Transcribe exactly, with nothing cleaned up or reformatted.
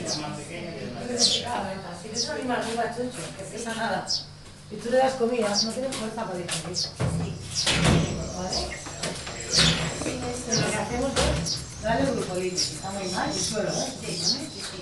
Si tienes un animal muy machucho, que pesa nada, y tú le das comida, no tienes fuerza para digerir. ¿Vale? Lo que hacemos es darle glucolina, que está muy mal, y suelo, ¿eh?